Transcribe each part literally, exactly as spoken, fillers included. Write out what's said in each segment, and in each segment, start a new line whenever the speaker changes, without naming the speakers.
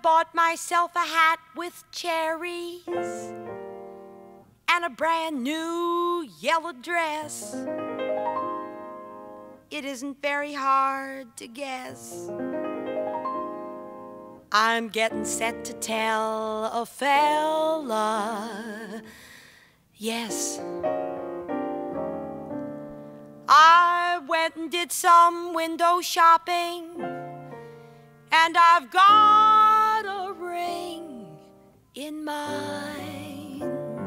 bought myself a hat with cherries and a brand new yellow dress. It isn't very hard to guess. I'm getting set to tell a fella, yes. I went and did some window shopping, and I've got a ring in mind.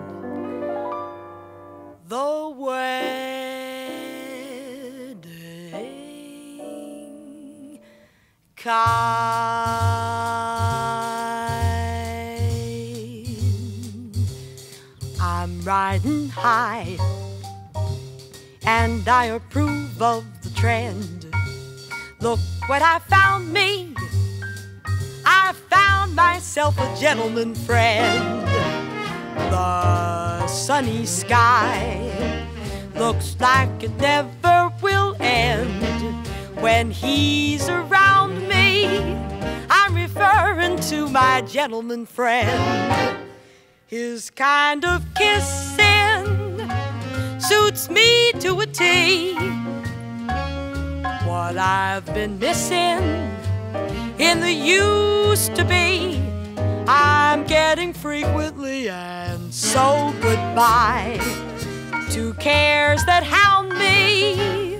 The wedding kind. I'm riding high, and I approve of the trend. Look what I found me. I found myself a gentleman friend. The sunny sky looks like it never will end. When he's around me, I'm referring to my gentleman friend. His kind of kissing suits me to a T. What I've been missing in the used to be, I'm getting frequently, and so goodbye to cares that hound me.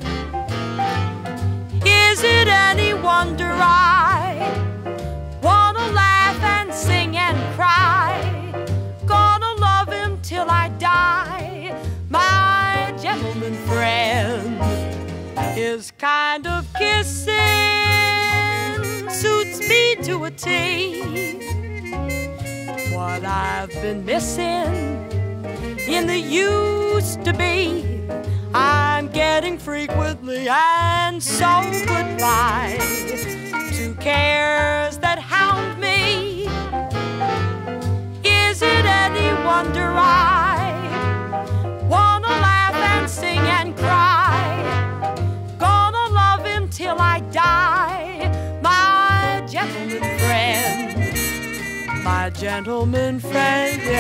Is it any wonder I wanna laugh and sing and cry? Gonna love him till I die, my gentleman friend. His kind of kissing suits me to a T. What I've been missing in the used to be, I'm getting frequently, and so goodbye to cares that hound me. Is it any wonder I wanna laugh and sing and cry? Gonna love him till I die, my gentleman friend. My gentleman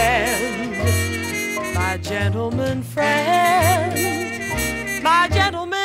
friend, my gentleman friend, my gentleman